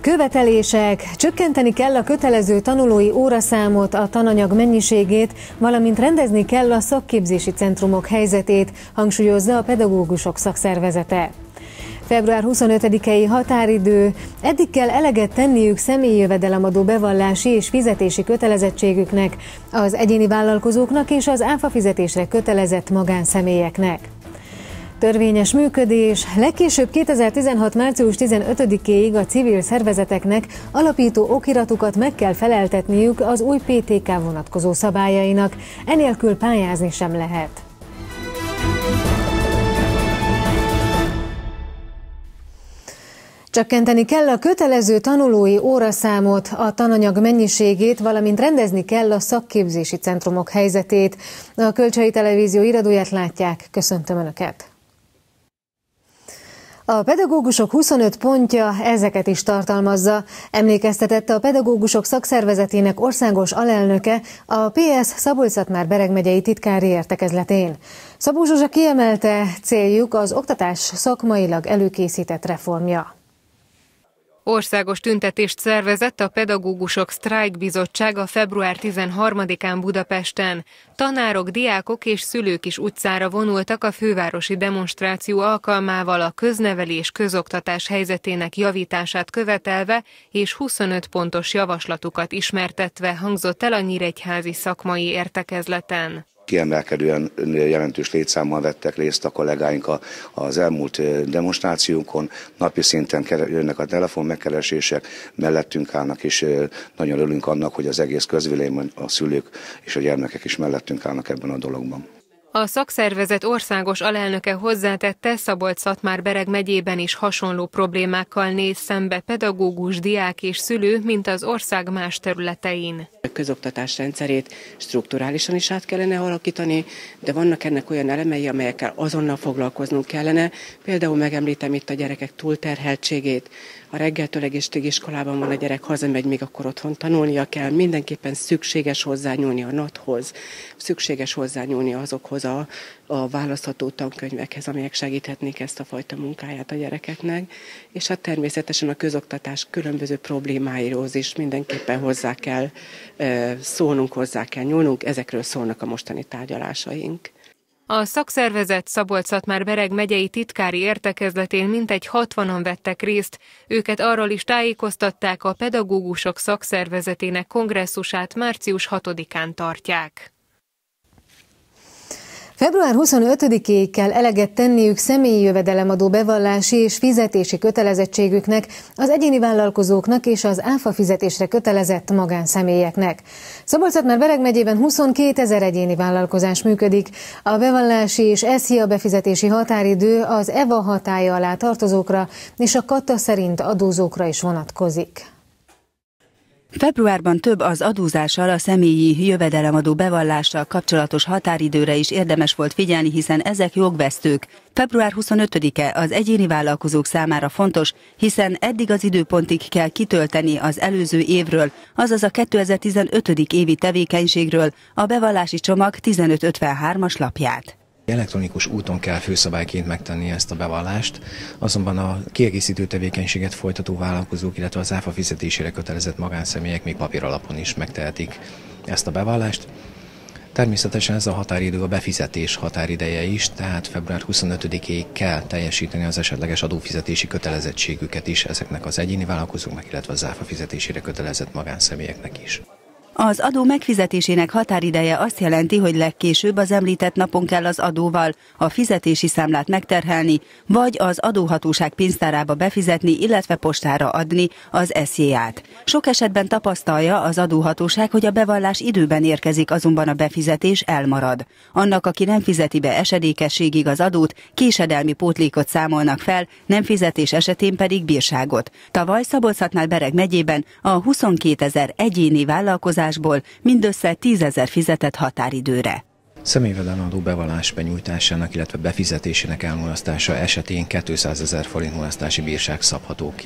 Követelések. Csökkenteni kell a kötelező tanulói óraszámot, a tananyag mennyiségét, valamint rendezni kell a szakképzési centrumok helyzetét, hangsúlyozza a pedagógusok szakszervezete. Február 25-i határidő. Eddig kell eleget tenniük személyi jövedelemadó bevallási és fizetési kötelezettségüknek, az egyéni vállalkozóknak és az áfa fizetésre kötelezett magánszemélyeknek. Törvényes működés. Legkésőbb 2016. március 15-éig a civil szervezeteknek alapító okiratukat meg kell feleltetniük az új PTK vonatkozó szabályainak, enélkül pályázni sem lehet. Csökkenteni kell a kötelező tanulói óraszámot, a tananyag mennyiségét, valamint rendezni kell a szakképzési centrumok helyzetét. A Kölcsei Televízió iradóját látják. Köszöntöm Önöket! A pedagógusok 25 pontja ezeket is tartalmazza, emlékeztetett a pedagógusok szakszervezetének országos alelnöke a PS Szabolcs-Szatmár-Bereg megyei titkári értekezletén. Szabó Zsuzsa kiemelte, céljuk az oktatás szakmailag előkészített reformja. Országos tüntetést szervezett a Pedagógusok Sztrájkbizottsága február 13-án Budapesten. Tanárok, diákok és szülők is utcára vonultak a fővárosi demonstráció alkalmával a köznevelés közoktatás helyzetének javítását követelve és 25 pontos javaslatukat ismertetve hangzott el a nyíregyházi szakmai értekezleten. Kiemelkedően jelentős létszámmal vettek részt a kollégáink az elmúlt demonstrációnkon. Napi szinten jönnek a telefon megkeresések, mellettünk állnak, és nagyon örülünk annak, hogy az egész közvélemény, a szülők és a gyermekek is mellettünk állnak ebben a dologban. A szakszervezet országos alelnöke hozzátette, Szabolcs-Szatmár-Bereg megyében is hasonló problémákkal néz szembe pedagógus, diák és szülő, mint az ország más területein. A közoktatás rendszerét strukturálisan is át kellene alakítani, de vannak ennek olyan elemei, amelyekkel azonnal foglalkoznunk kellene. Például megemlítem itt a gyerekek túlterheltségét. A reggeltől egészségügyi iskolában van a gyerek, hazamegy, még akkor otthon tanulnia kell. Mindenképpen szükséges hozzányúlni a NAT-hoz, szükséges hozzányúlni azokhoz a választható tankönyvekhez, amelyek segíthetnék ezt a fajta munkáját a gyerekeknek. És hát természetesen a közoktatás különböző problémáihoz is mindenképpen hozzá kell szólnunk, hozzá kell nyúlnunk. Ezekről szólnak a mostani tárgyalásaink. A szakszervezet Szabolcs-Szatmár-Bereg megyei titkári értekezletén mintegy 60-an vettek részt, őket arról is tájékoztatták, a pedagógusok szakszervezetének kongresszusát március 6-án tartják. Február 25-ig kell eleget tenniük személyi jövedelemadó bevallási és fizetési kötelezettségüknek, az egyéni vállalkozóknak és az áfa fizetésre kötelezett magánszemélyeknek. Szabolcs-Szatmár-Bereg megyében 22 000 egyéni vállalkozás működik. A bevallási és SZIA befizetési határidő az EVA hatálya alá tartozókra és a Kata szerint adózókra is vonatkozik. Februárban több az adózással, a személyi jövedelemadó bevallással kapcsolatos határidőre is érdemes volt figyelni, hiszen ezek jogvesztők. Február 25-e az egyéni vállalkozók számára fontos, hiszen eddig az időpontig kell kitölteni az előző évről, azaz a 2015. évi tevékenységről a bevallási csomag 1553-as lapját. Elektronikus úton kell főszabályként megtenni ezt a bevallást, azonban a kiegészítő tevékenységet folytató vállalkozók, illetve az áfa fizetésére kötelezett magánszemélyek még papíralapon is megtehetik ezt a bevallást. Természetesen ez a határidő a befizetés határideje is, tehát február 25-ig kell teljesíteni az esetleges adófizetési kötelezettségüket is ezeknek az egyéni vállalkozóknak, illetve az áfa fizetésére kötelezett magánszemélyeknek is. Az adó megfizetésének határideje azt jelenti, hogy legkésőbb az említett napon kell az adóval a fizetési számlát megterhelni, vagy az adóhatóság pénztárába befizetni, illetve postára adni az SZIA-t. Sok esetben tapasztalja az adóhatóság, hogy a bevallás időben érkezik, azonban a befizetés elmarad. Annak, aki nem fizeti be esedékességig az adót, késedelmi pótlékot számolnak fel, nem fizetés esetén pedig bírságot. Tavaly Szabolcs-Szatmár-Bereg megyében a 22 000 egyéni vállalkozásból mindössze 10 000 fizetett határidőre. Személyjövedelemadó bevallás benyújtásának, illetve befizetésének elmulasztása esetén 200 000 forint mulasztási bírság szabható ki.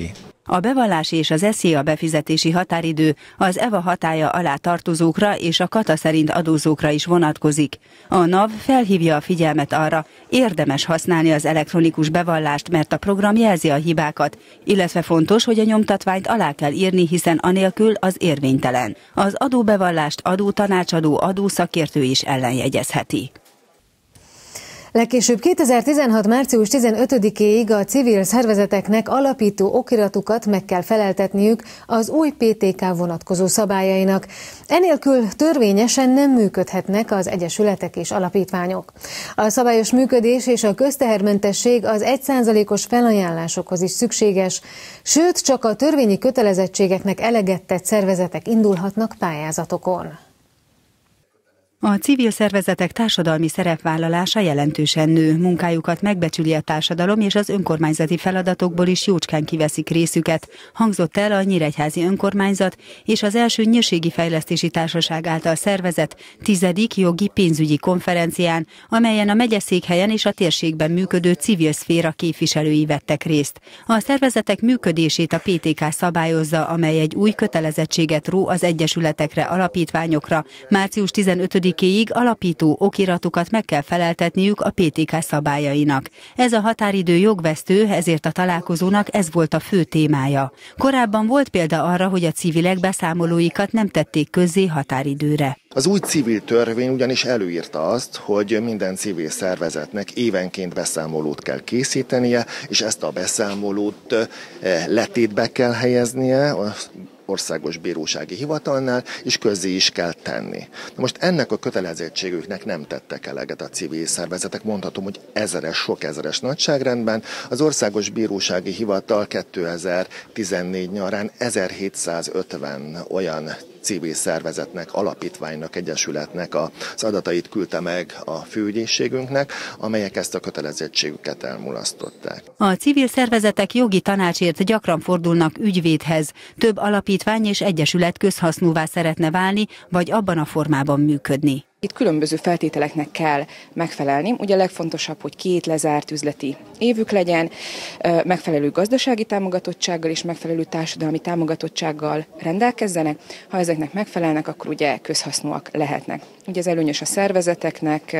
A bevallási és az SZIA befizetési határidő az EVA hatálya alá tartozókra és a kata szerint adózókra is vonatkozik. A NAV felhívja a figyelmet arra, érdemes használni az elektronikus bevallást, mert a program jelzi a hibákat, illetve fontos, hogy a nyomtatványt alá kell írni, hiszen anélkül az érvénytelen. Az adóbevallást adótanácsadó, adószakértő is ellenjegyezheti. Legkésőbb 2016. március 15-éig a civil szervezeteknek alapító okiratukat meg kell feleltetniük az új PTK vonatkozó szabályainak. Enélkül törvényesen nem működhetnek az egyesületek és alapítványok. A szabályos működés és a köztehermentesség az 1%-os felajánlásokhoz is szükséges, sőt csak a törvényi kötelezettségeknek eleget tett szervezetek indulhatnak pályázatokon. A civil szervezetek társadalmi szerepvállalása jelentősen nő, munkájukat megbecsüli a társadalom, és az önkormányzati feladatokból is jócskán kiveszik részüket, hangzott el a Nyíregyházi Önkormányzat és az első Nyírségi Fejlesztési Társaság által szervezett 10. jogi pénzügyi konferencián, amelyen a megyeszékhelyen és a térségben működő civil szféra képviselői vettek részt. A szervezetek működését a PTK szabályozza, amely egy új kötelezettséget ró az egyesületekre, alapítványokra. Március 15-ig alapító okiratukat meg kell feleltetniük a PTK szabályainak. Ez a határidő jogvesztő, ezért a találkozónak ez volt a fő témája. Korábban volt példa arra, hogy a civilek beszámolóikat nem tették közzé határidőre. Az új civil törvény ugyanis előírta azt, hogy minden civil szervezetnek évenként beszámolót kell készítenie, és ezt a beszámolót letétbe kell helyeznie az Országos Bírósági Hivatalnál, és közzé is kell tenni. Na most ennek a kötelezettségüknek nem tettek eleget a civil szervezetek, mondhatom, hogy sok ezeres nagyságrendben. Az Országos Bírósági Hivatal 2014 nyarán 1750 olyan civil szervezetnek, alapítványnak, egyesületnek az adatait küldte meg a főügyészségünknek, amelyek ezt a kötelezettségüket elmulasztották. A civil szervezetek jogi tanácsért gyakran fordulnak ügyvédhez. Több alapítvány és egyesület közhasznúvá szeretne válni, vagy abban a formában működni. Itt különböző feltételeknek kell megfelelni. Ugye a legfontosabb, hogy 2 lezárt üzleti évük legyen, megfelelő gazdasági támogatottsággal és megfelelő társadalmi támogatottsággal rendelkezzenek. Ha ezeknek megfelelnek, akkor ugye közhasznúak lehetnek. Ugye ez előnyös a szervezeteknek,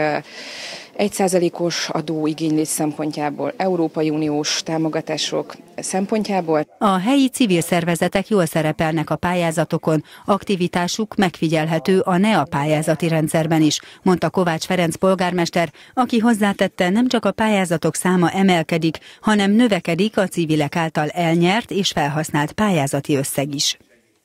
1%-os adóigénylés szempontjából, Európai Uniós támogatások szempontjából. A helyi civil szervezetek jól szerepelnek a pályázatokon, aktivitásuk megfigyelhető a NEA pályázati rendszerben is, mondta Kovács Ferenc polgármester, aki hozzátette, nem csak a pályázatok száma emelkedik, hanem növekedik a civilek által elnyert és felhasznált pályázati összeg is.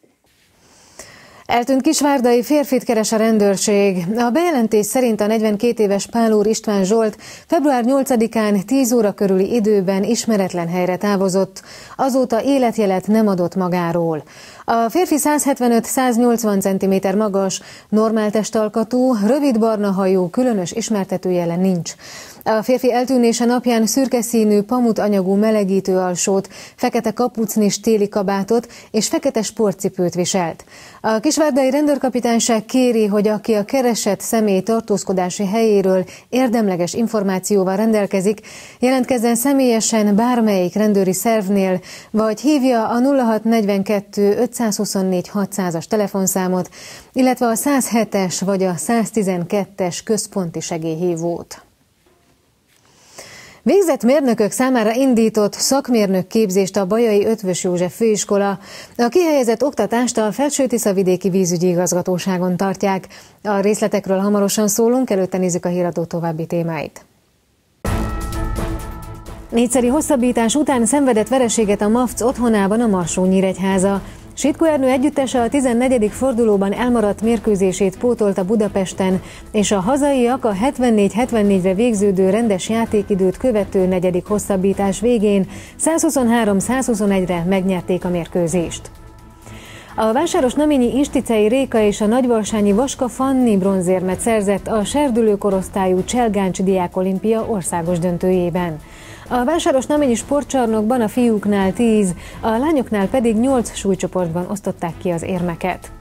Eltűnt kisvárdai férfit keres a rendőrség. A bejelentés szerint a 42 éves Pálór István Zsolt február 8-án 10 óra körüli időben ismeretlen helyre távozott. Azóta életjelet nem adott magáról. A férfi 175-180 cm magas, normál testalkatú, rövid barna hajú, különös ismertetőjele nincs. A férfi eltűnése napján szürke színű, pamut anyagú melegítő alsót, fekete kapucnis téli kabátot és fekete sportcipőt viselt. A kisvárdai rendőrkapitányság kéri, hogy aki a keresett személy tartózkodási helyéről érdemleges információval rendelkezik, jelentkezzen személyesen bármelyik rendőri szervnél, vagy hívja a 0642 524 600-as telefonszámot, illetve a 107-es vagy a 112-es központi segélyhívót. Végzett mérnökök számára indított szakmérnök képzést a Bajai Eötvös József főiskola. A kihelyezett oktatást a Felső-Tiszavidéki Vízügyi Igazgatóságon tartják. A részletekről hamarosan szólunk, előtte nézzük a híradó további témáit. 4-szeri hosszabbítás után szenvedett vereséget a MAFC otthonában a Marsó-Nyíregyháza. Sitkó Ernő együttese a 14. fordulóban elmaradt mérkőzését pótolta Budapesten, és a hazaiak a 74-74-re végződő rendes játékidőt követő 4. hosszabbítás végén 123-121-re megnyerték a mérkőzést. A Vásárosnaményi Insticei Réka és a Nagyvalsányi Vaska Fanni bronzérmet szerzett a serdülő korosztályú Cselgáncs Diákolimpia országos döntőjében. A Vásárosnaményi Sportcsarnokban a fiúknál 10, a lányoknál pedig 8 súlycsoportban osztották ki az érmeket.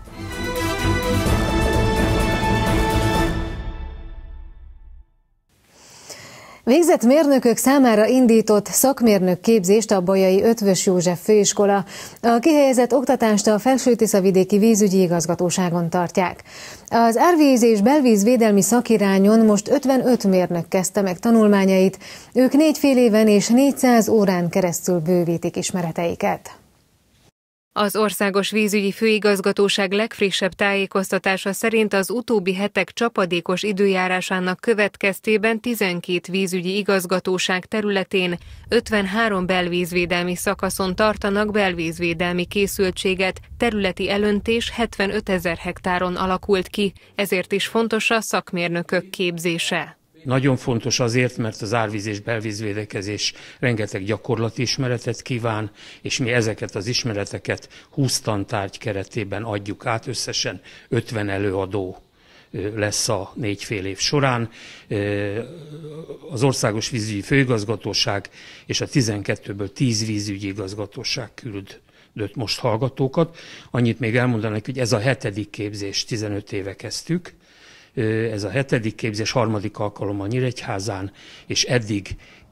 Végzett mérnökök számára indított szakmérnök képzést a Bolyai Eötvös József főiskola. A kihelyezett oktatást a Felső-Tiszavidéki Vízügyi Igazgatóságon tartják. Az árvíz és belvízvédelmi szakirányon most 55 mérnök kezdte meg tanulmányait. Ők 4 fél éven és 400 órán keresztül bővítik ismereteiket. Az Országos Vízügyi Főigazgatóság legfrissebb tájékoztatása szerint az utóbbi hetek csapadékos időjárásának következtében 12 vízügyi igazgatóság területén 53 belvízvédelmi szakaszon tartanak belvízvédelmi készültséget, területi elöntés 75 000 hektáron alakult ki, ezért is fontos a szakmérnökök képzése. Nagyon fontos azért, mert az árvíz és belvízvédekezés rengeteg gyakorlati ismeretet kíván, és mi ezeket az ismereteket 20 tantárgy keretében adjuk át, összesen 50 előadó lesz a 4 fél év során. Az Országos Vízügyi Főigazgatóság és a 12-ből 10 vízügyi igazgatóság küldött most hallgatókat. Annyit még elmondanak, hogy ez a 7. képzés, 15 éve kezdtük. Ez a 7. képzés 3. alkalommal Nyíregyházán, és eddig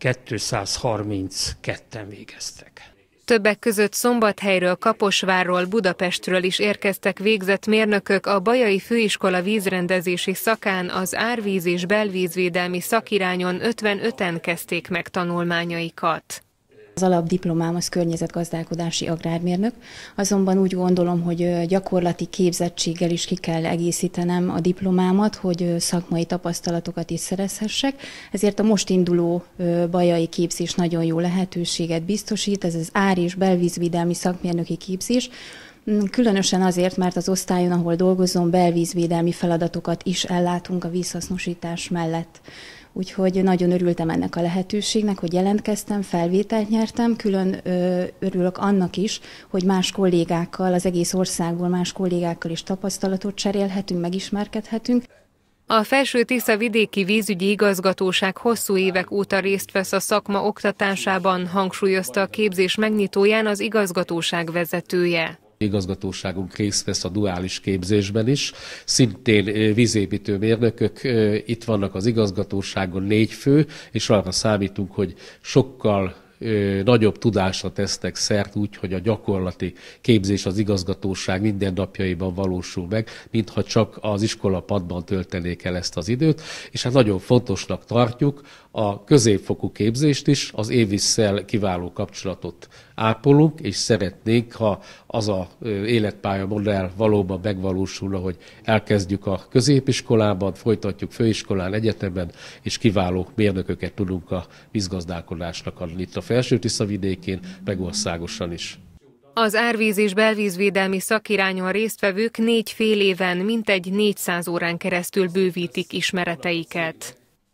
232-en végeztek. Többek között Szombathelyről, Kaposvárról, Budapestről is érkeztek végzett mérnökök a Bajai Főiskola vízrendezési szakán, az árvíz és belvízvédelmi szakirányon 55-en kezdték meg tanulmányaikat. Az alapdiplomám az környezetgazdálkodási agrármérnök, azonban úgy gondolom, hogy gyakorlati képzettséggel is ki kell egészítenem a diplomámat, hogy szakmai tapasztalatokat is szerezhessek. Ezért a most induló bajai képzés nagyon jó lehetőséget biztosít, ez az ár- és belvízvédelmi szakmérnöki képzés. Különösen azért, mert az osztályon, ahol dolgozom, belvízvédelmi feladatokat is ellátunk a vízhasznosítás mellett. Úgyhogy nagyon örültem ennek a lehetőségnek, hogy jelentkeztem, felvételt nyertem. Külön örülök annak is, hogy más kollégákkal, az egész országból más kollégákkal is tapasztalatot cserélhetünk, megismerkedhetünk. A Felső-Tiszavidéki Vízügyi Igazgatóság hosszú évek óta részt vesz a szakma oktatásában, hangsúlyozta a képzés megnyitóján az igazgatóság vezetője. Igazgatóságunk részt vesz a duális képzésben is. Szintén vízépítő mérnökök itt vannak az igazgatóságon, 4 fő, és arra számítunk, hogy sokkal nagyobb tudásra tesznek szert úgy, hogy a gyakorlati képzés az igazgatóság mindennapjaiban valósul meg, mintha csak az iskolapadban töltenék el ezt az időt, és hát nagyon fontosnak tartjuk a középfokú képzést is, az évisszel kiváló kapcsolatot ápolunk, és szeretnénk, ha az az életpálya modell valóban megvalósulna, hogy elkezdjük a középiskolában, folytatjuk főiskolán, egyetemen, és kiváló mérnököket tudunk a vízgazdálkodásnak adni itt a Felső-Tiszavidékén, meg országosan is. Az árvíz és belvízvédelmi szakirányon résztvevők 4 fél éven mintegy 400 órán keresztül bővítik ismereteiket.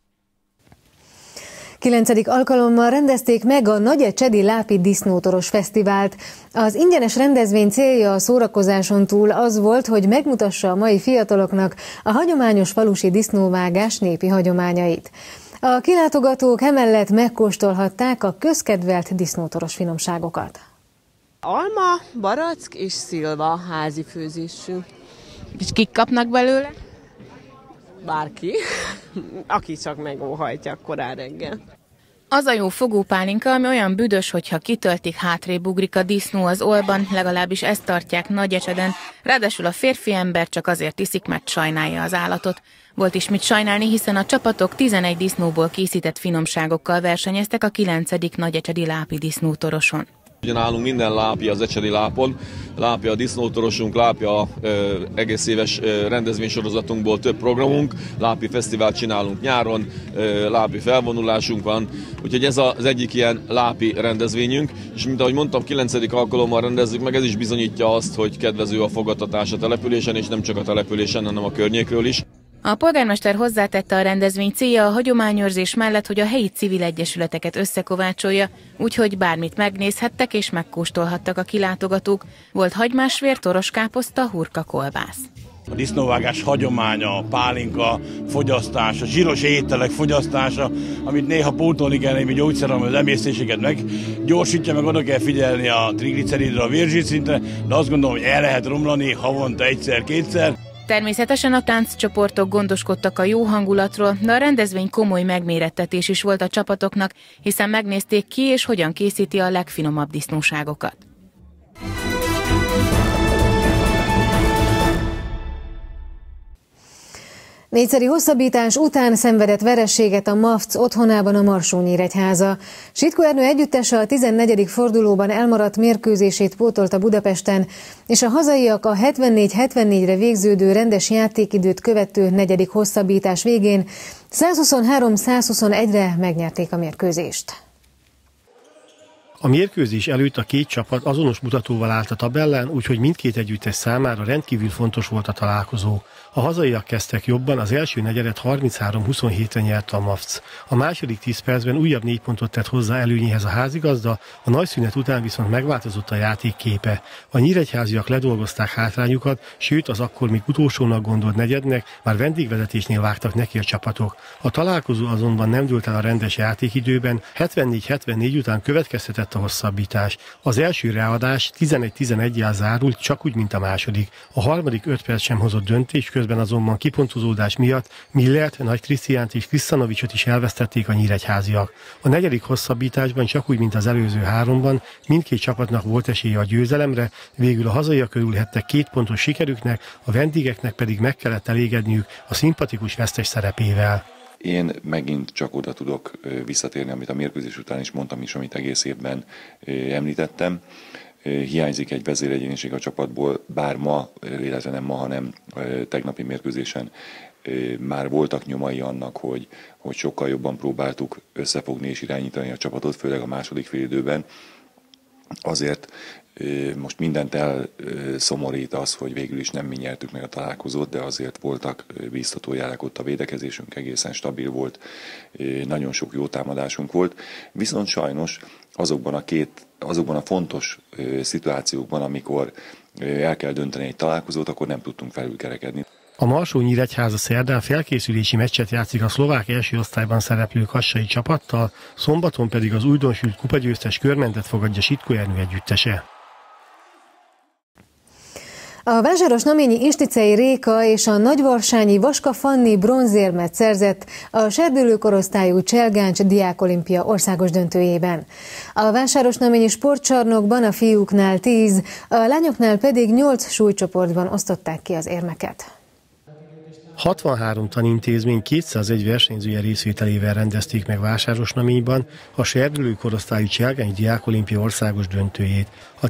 9. alkalommal rendezték meg a Nagyecsedi Lápi Disznótoros Fesztivált. Az ingyenes rendezvény célja a szórakozáson túl az volt, hogy megmutassa a mai fiataloknak a hagyományos falusi disznóvágás népi hagyományait. A kilátogatók emellett megkóstolhatták a közkedvelt disznótoros finomságokat. Alma, barack és szilva házi főzésű. És kik kapnak belőle? Bárki, aki csak megóhajtja korán reggel. Az a jó fogópálinka, ami olyan büdös, hogyha kitöltik, hátrébb ugrik a disznó az ollban, legalábbis ezt tartják Nagyecseden. Ráadásul a férfi ember csak azért iszik, mert sajnálja az állatot. Volt is mit sajnálni, hiszen a csapatok 11 disznóból készített finomságokkal versenyeztek a 9. Nagyecsedi Lápi Disznótoroson. Ugye nálunk minden lápi az ecsedi lápon, lápi a disznótorosunk, lápi a egész éves rendezvénysorozatunkból több programunk, lápi fesztivált csinálunk nyáron, lápi felvonulásunk van, úgyhogy ez az egyik ilyen lápi rendezvényünk, és mint ahogy mondtam, 9. alkalommal rendezzük meg, ez is bizonyítja azt, hogy kedvező a fogadtatás a településen, és nem csak a településen, hanem a környékről is. A polgármester hozzátette, a rendezvény célja a hagyományőrzés mellett, hogy a helyi civil egyesületeket összekovácsolja, úgyhogy bármit megnézhettek és megkóstolhattak a kilátogatók. Volt hagymásvér, toroskáposzta, hurka kolbász. A disznóvágás hagyománya, a pálinka fogyasztása, zsíros ételek fogyasztása, amit néha pótolni kell némi gyógyszer, ami az emésztéseket meggyorsítja, meg oda kell figyelni a trigliceridre, a vérzsírszintre, de azt gondolom, hogy el lehet romlani havonta 1-2-szer. Természetesen a tánccsoportok gondoskodtak a jó hangulatról, de a rendezvény komoly megmérettetés is volt a csapatoknak, hiszen megnézték ki és hogyan készíti a legfinomabb disznóságokat. Négyszeri hosszabbítás után szenvedett vereséget a MAFC otthonában a Marsónyíregyháza. Sitkó Ernő együttese a 14. fordulóban elmaradt mérkőzését pótolta Budapesten, és a hazaiak a 74-74-re végződő rendes játékidőt követő 4. hosszabbítás végén 123-121-re megnyerték a mérkőzést. A mérkőzés előtt a két csapat azonos mutatóval állt a tabellán, úgyhogy mindkét együttes számára rendkívül fontos volt a találkozó. A hazaiak kezdtek jobban, az első negyedet 33-27-re nyerte a MAFC. A második 10 percben újabb 4 pontot tett hozzá előnyéhez a házigazda, a nagy szünet után viszont megváltozott a játék képe. A nyíregyháziak ledolgozták hátrányukat, sőt az akkor még utolsónak gondolt negyednek már vendégvezetésnél vágtak neki a csapatok. A találkozó azonban nem dőlt el a rendes játékidőben, 74-74 után következtetett a hosszabbítás. Az első ráadás 11-11-jel zárult, csak úgy, mint a második. A harmadik 5 perc sem hozott döntés, közben azonban kipontozódás miatt Millert, Nagy Krisztiánt és Krisztanovicsot is elvesztették a nyíregyháziak. A negyedik hosszabbításban, csak úgy, mint az előző 3-ban, mindkét csapatnak volt esélye a győzelemre, végül a hazaiak örülhettek 2 pontos sikerüknek, a vendégeknek pedig meg kellett elégedniük a szimpatikus vesztes szerepével. Én megint csak oda tudok visszatérni, amit a mérkőzés után is mondtam is, amit egész évben említettem. Hiányzik egy vezéregyéniség a csapatból, bár ma, illetve nem ma, hanem tegnapi mérkőzésen már voltak nyomai annak, hogy sokkal jobban próbáltuk összefogni és irányítani a csapatot, főleg a második félidőben. Azért most mindent elszomorít az, hogy végül is nem mi nyertük meg a találkozót, de azért voltak bíztató jelek, ott a védekezésünk egészen stabil volt, nagyon sok jó támadásunk volt, viszont sajnos azokban a fontos szituációkban, amikor el kell dönteni egy találkozót, akkor nem tudtunk felülkerekedni. A Marsónyíregyháza szerdán felkészülési meccset játszik a szlovák első osztályban szereplő kassai csapattal, szombaton pedig az újdonsült kupagyőztes Körmentet fogadja Sitkó Ernő együttese. A Vásáros-Naményi Insticei Réka és a nagyvarsányi Vaska Fanni bronzérmet szerzett a serdülőkorosztályú Cselgáncs Diákolimpia országos döntőjében. A Vásáros-Naményi sportcsarnokban a fiúknál 10, a lányoknál pedig 8 súlycsoportban osztották ki az érmeket. 63 tanintézmény 201 versenyzője részvételével rendezték meg Vásáros-Naményban a serdülőkorosztályú Cselgáncs Diákolimpia országos döntőjét. A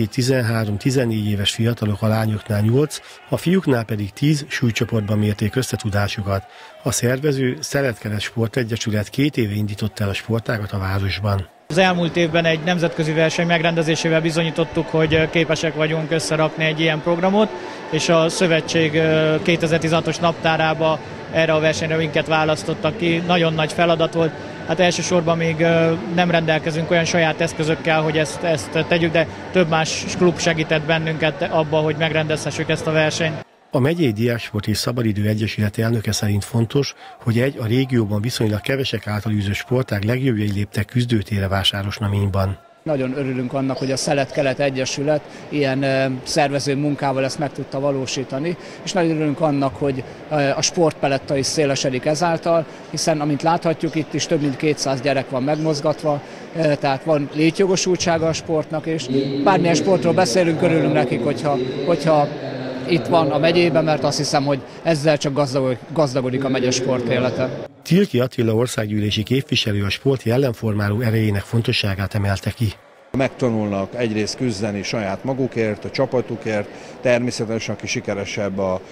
12-13-14 éves fiatalok a lányoknál 8, a fiúknál pedig 10 súlycsoportban mérték összetudásukat. A szervező Szeretkeres Sportegyesület 2 éve indította el a sportágat a városban. Az elmúlt évben egy nemzetközi verseny megrendezésével bizonyítottuk, hogy képesek vagyunk összerakni egy ilyen programot, és a szövetség 2016-os naptárába erre a versenyre minket választottak ki. Nagyon nagy feladat volt. Hát elsősorban még nem rendelkezünk olyan saját eszközökkel, hogy ezt tegyük, de több más klub segített bennünket abban, hogy megrendezhessük ezt a versenyt. A megyei Diáksport és Szabadidő Egyesület elnöke szerint fontos, hogy a régióban viszonylag kevesek által űzött sportág legjobbjai léptek küzdőtérre Vásáros-Naményban. Nagyon örülünk annak, hogy a Szelet-Kelet Egyesület ilyen szervező munkával ezt meg tudta valósítani, és nagyon örülünk annak, hogy a sportpaletta is szélesedik ezáltal, hiszen amint láthatjuk, itt is több mint 200 gyerek van megmozgatva, tehát van létjogosultsága a sportnak, és bármilyen sportról beszélünk, örülünk nekik, hogyha itt van a megyében, mert azt hiszem, hogy ezzel csak gazdagodik a megye sportélete. Tilki Attila országgyűlési képviselő a sport jellemformáló erejének fontosságát emelte ki. Megtanulnak egyrészt küzdeni saját magukért, a csapatukért, természetesen aki sikeresebb a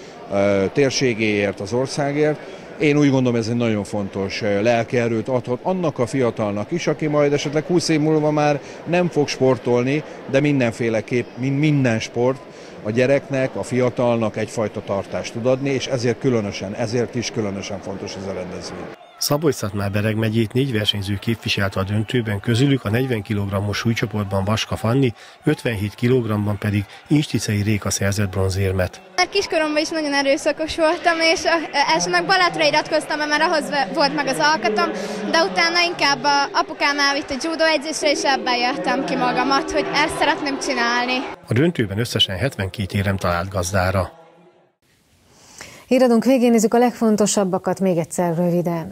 térségéért, az országért. Én úgy gondolom, ez egy nagyon fontos lelkierőt adhat annak a fiatalnak is, aki majd esetleg 20 év múlva már nem fog sportolni, de mindenféleképp, mint minden sport, a gyereknek, a fiatalnak egyfajta tartást tud adni, és ezért is különösen fontos ez a rendezvény. Szabolcs-Szatmár-Bereg megyét 4 versenyző képviselte a döntőben, közülük a 40 kg-os súlycsoportban Vaska Fanni, 57 kg-ban pedig Insticei Réka szerzett bronzérmet. Már kiskoromban is nagyon erőszakos voltam, és elsőnek balátra iratkoztam, mert ahhoz volt meg az alkatom, de utána inkább apukám elvitt a judo edzésre, és ebben jöttem ki magamat, hogy ezt szeretném csinálni. A döntőben összesen 72 érem talált gazdára. Híradónk végén nézzük a legfontosabbakat még egyszer röviden.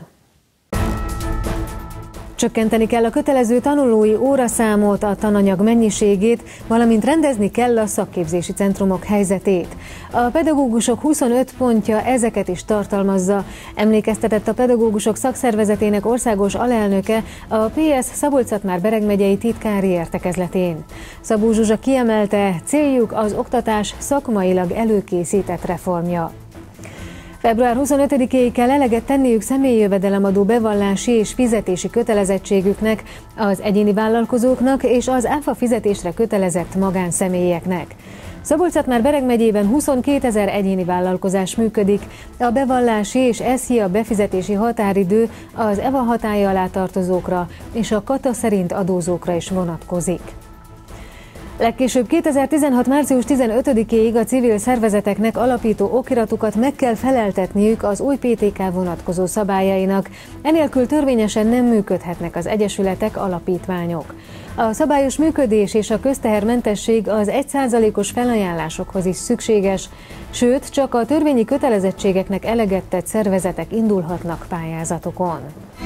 Csökkenteni kell a kötelező tanulói óraszámot, a tananyag mennyiségét, valamint rendezni kell a szakképzési centrumok helyzetét. A pedagógusok 25 pontja ezeket is tartalmazza, emlékeztetett a pedagógusok szakszervezetének országos alelnöke a PS Szabolcs-Szatmár-Bereg megyei titkári értekezletén. Szabó Zsuzsa kiemelte, céljuk az oktatás szakmailag előkészített reformja. Február 25-éig kell eleget tenniük személyi jövedelemadó bevallási és fizetési kötelezettségüknek az egyéni vállalkozóknak és az áfa fizetésre kötelezett magánszemélyeknek. Szabolcs-Szatmár-Bereg megyében 22 000 egyéni vállalkozás működik, a bevallási és SZIA befizetési határidő az EVA hatálya alá tartozókra és a kata szerint adózókra is vonatkozik. Legkésőbb 2016. március 15-éig a civil szervezeteknek alapító okiratukat meg kell feleltetniük az új PTK vonatkozó szabályainak, enélkül törvényesen nem működhetnek az egyesületek, alapítványok. A szabályos működés és a köztehermentesség az 1%-os felajánlásokhoz is szükséges, sőt, csak a törvényi kötelezettségeknek eleget tett szervezetek indulhatnak pályázatokon.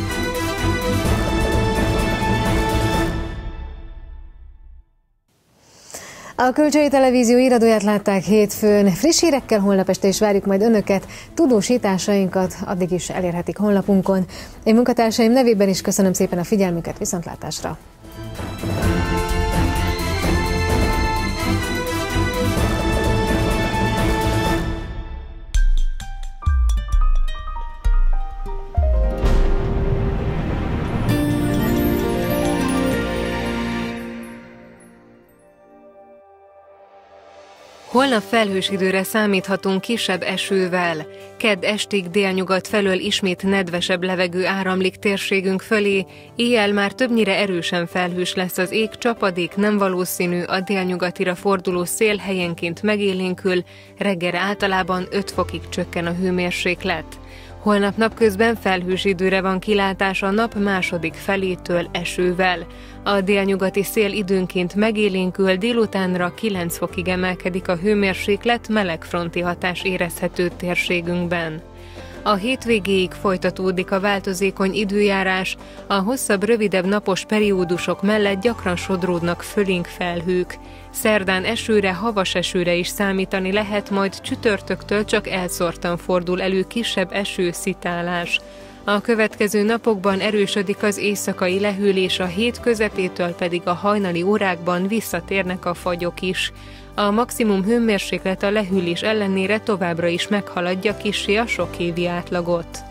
A Kölcsei Televízió híradóját látták hétfőn. Friss hírekkel holnap este is várjuk majd önöket, tudósításainkat addig is elérhetik honlapunkon. Én munkatársaim nevében is köszönöm szépen a figyelmüket, viszontlátásra! Holnap felhős időre számíthatunk kisebb esővel. Kedd estig délnyugat felől ismét nedvesebb levegő áramlik térségünk fölé, éjjel már többnyire erősen felhős lesz az ég, csapadék nem valószínű, a délnyugatira forduló szél helyenként megélénkül, reggelre általában 5 fokig csökken a hőmérséklet. Holnap napközben felhős időre van kilátás a nap második felétől esővel. A délnyugati szél időnként megélénkül, délutánra 9 fokig emelkedik a hőmérséklet, meleg fronti hatás érezhető térségünkben. A hétvégéig folytatódik a változékony időjárás, a hosszabb, rövidebb napos periódusok mellett gyakran sodródnak fölénk felhők. Szerdán esőre, havas esőre is számítani lehet, majd csütörtöktől csak elszórtan fordul elő kisebb eső-szitálás. A következő napokban erősödik az éjszakai lehűlés, a hét közepétől pedig a hajnali órákban visszatérnek a fagyok is. A maximum hőmérséklet a lehűlés ellenére továbbra is meghaladja kissé a sokévi átlagot.